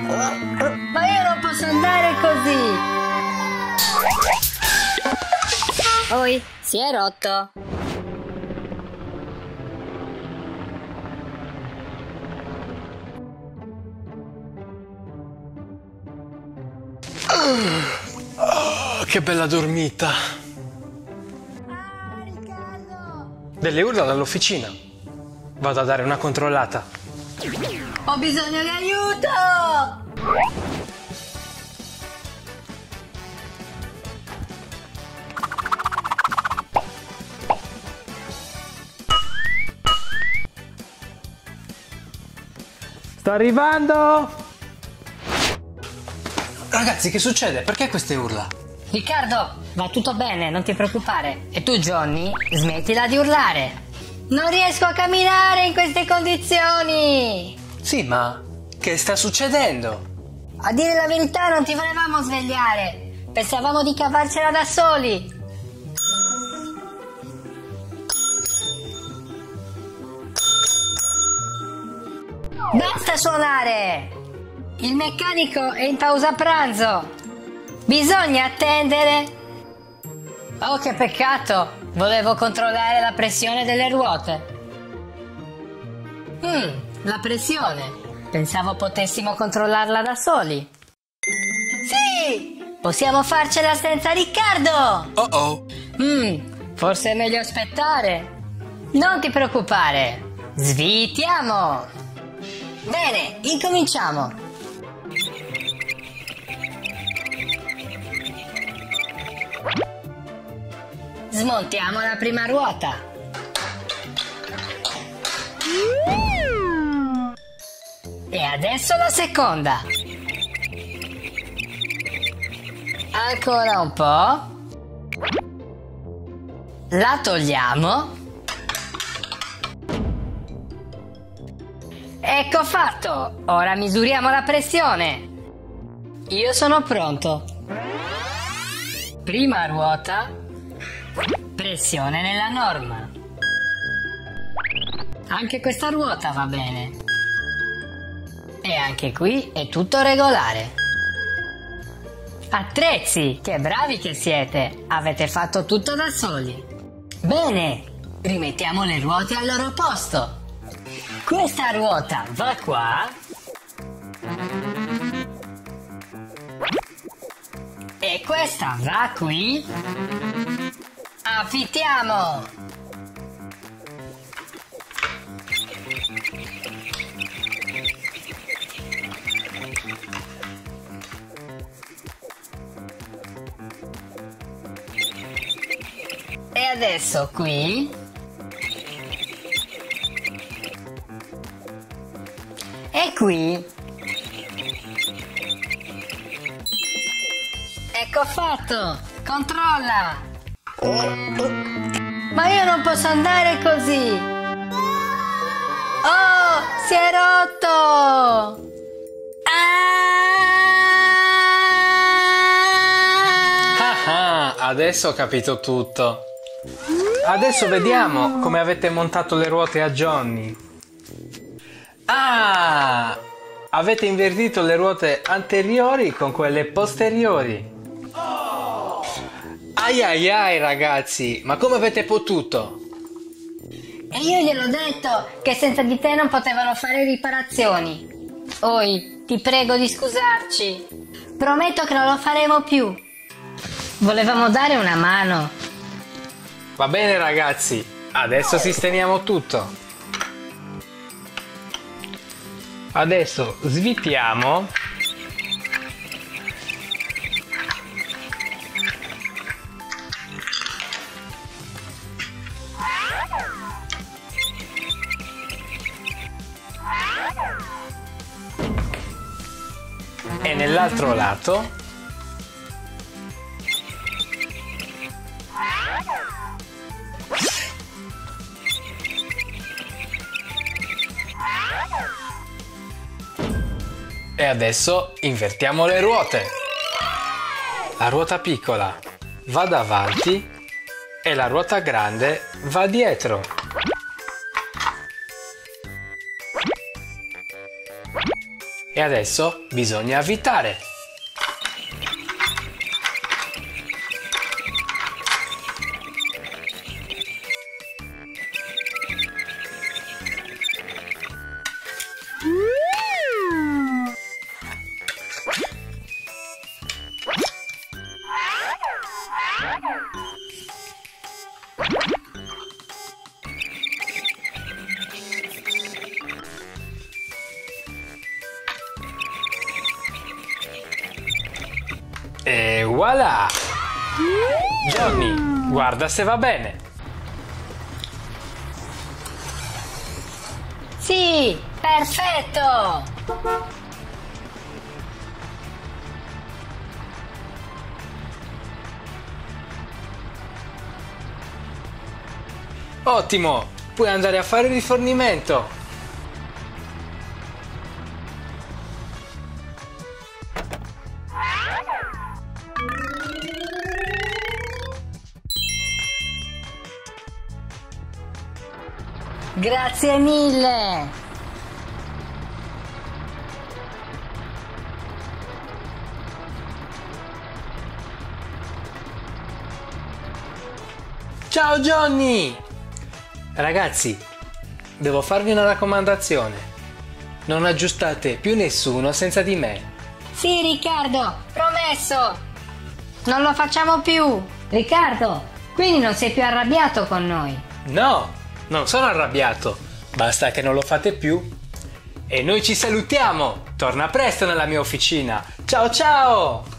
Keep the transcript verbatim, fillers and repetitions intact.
Ma io non posso andare così! Oi, si è rotto! Oh, che bella dormita! Ah, Riccardo! Delle urla dall'officina. Vado a dare una controllata. Ho bisogno di aiuto! Sto arrivando! Ragazzi, che succede? Perché queste urla? Riccardo, va tutto bene, non ti preoccupare. E tu, Johnny, smettila di urlare. Non riesco a camminare in queste condizioni. Sì, ma che sta succedendo? A dire la verità non ti volevamo svegliare. Pensavamo di cavarcela da soli. Basta suonare! Il meccanico è in pausa pranzo. Bisogna attendere. Oh, che peccato! Volevo controllare la pressione delle ruote. Mm, la pressione. Pensavo potessimo controllarla da soli. Sì! Possiamo farcela senza Riccardo! Oh oh! Mm, forse è meglio aspettare. Non ti preoccupare. Svitiamo! Bene, incominciamo. Smontiamo la prima ruota. E adesso la seconda. Ancora un po'. La togliamo. Ecco fatto. Ora misuriamo la pressione. Io sono pronto. Prima ruota. Pressione nella norma. Anche questa ruota va bene. E anche qui è tutto regolare. Attrezzi, che bravi che siete. Avete fatto tutto da soli. Bene, rimettiamo le ruote al loro posto. Questa ruota va qua. E questa va qui. Affittiamo! E adesso qui. E qui. Ecco fatto! Controlla! Ma io non posso andare così! Oh, si è rotto! Ah ah, adesso ho capito tutto. Adesso vediamo come avete montato le ruote a Johnny. Ah! Avete invertito le ruote anteriori con quelle posteriori. Ai ai ai ragazzi, ma come avete potuto? E io gliel'ho detto che senza di te non potevano fare riparazioni. Oi, ti prego di scusarci. Prometto che non lo faremo più. Volevamo dare una mano. Va bene ragazzi, adesso sistemiamo tutto. Adesso svitiamo. E nell'altro lato. E adesso invertiamo le ruote. La ruota piccola va davanti e la ruota grande va dietro. E adesso bisogna avvitare. E voilà! Johnny, guarda se va bene. Sì, perfetto! Ottimo! Puoi andare a fare il rifornimento. Grazie mille! Ciao Johnny! Ragazzi, devo farvi una raccomandazione. Non aggiustate più nessuno senza di me. Sì, Riccardo, promesso! Non lo facciamo più! Riccardo, quindi non sei più arrabbiato con noi? No, non sono arrabbiato. Basta che non lo fate più. E noi ci salutiamo. Torna presto nella mia officina. Ciao ciao!